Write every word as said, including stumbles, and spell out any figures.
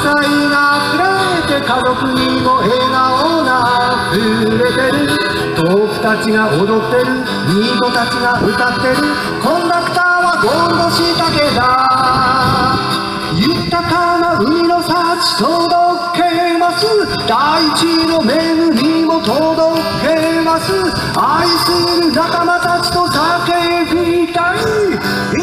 が溢れて家族にも笑顔が溢れてる。豆腐たちが踊ってる、ニートたちが歌ってる。コンダクターはゴールド仕掛けだ。豊かな海の幸届けます。大地の恵みも届けます。愛する仲間たちと叫びたい。